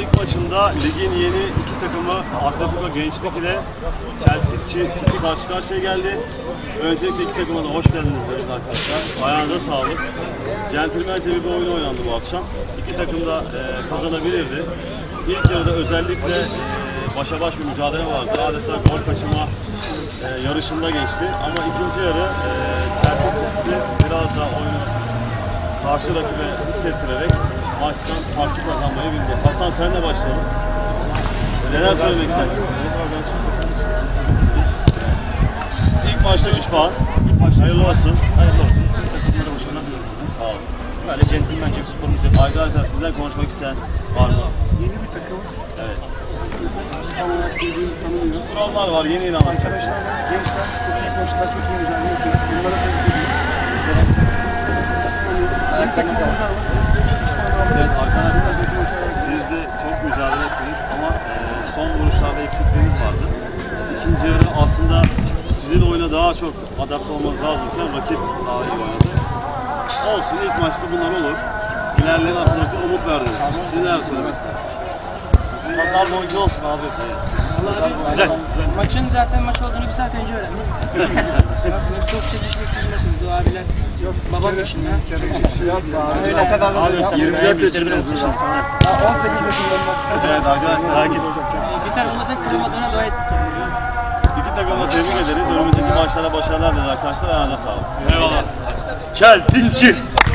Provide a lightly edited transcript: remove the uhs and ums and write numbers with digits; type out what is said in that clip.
ilk maçında ligin yeni iki takımı Atletico Gençlik ile Çeltikçi City karşı karşıya geldi. Öncelikle iki takıma da hoş geldiniz arkadaşlar. Ayağınıza sağlık. Centilmence bir oyun oynandı bu akşam. İki takım da kazanabilirdi. İlk yarıda özellikle başa baş bir mücadele vardı. Adeta gol kaçırma yarışında geçti. Ama ikinci yarı Çeltikçi City biraz daha oyunu karşı rakibe hissettirerek maçtan farklı kazanmayı bildi. Hasan senle başlayalım. Neler söylemek istersin? İlk maçta 3 puan. Hayırlı olsun. Hayırlı olsun. Takımlara başarılar diliyorum. Sağ olun. Böyle centilmence bir sporumuz yapıyoruz. Arkadaşlar sizden konuşmak isteyen var mı? Yeni bir takımız. Evet. Tam olarak birbirini tanımıyor. Kurallar var, yeni anlatacağız. Arkadaşlar, gençler, bu maçlar çok iyi mücadele ediyor. Bunlara tebrik ediyorum. Ayaklarınıza sağlık. Evet arkadaşlar, siz de çok mücadele ettiniz ama son vuruşlarda eksikliğiniz vardı. İkinci yarı aslında sizin oyuna daha çok adapte olmanız lazımken rakip daha iyi oynadı. Olsun, ilk maçta bunlar olur. İlerleyen haftalar için umut verdiniz. Siz neler söylemek istersiniz? Pazar boyunca olsun abi. Güzel. Maçın zaten maç olduğunu bir saat önce öğrendim. Çok çekişmesiz maçımız. O abiler babam yaşında. Öyle. O kadar da değil. 24 yaşında. 18 yaşında. Evet arkadaşlar, sakin. Gitar olmasa kırılmadığına dua ettik. İki takımı da tebrik ederiz. Önümüzdeki maçlara başarılar dileriz arkadaşlar. Ayağınıza sağlık. Eyvallah. Çeltikçi.